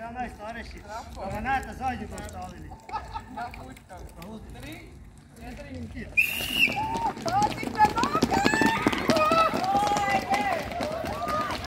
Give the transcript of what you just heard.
Sam najstarejši. Granata zadnji postavili. Na puškam. 3, 4.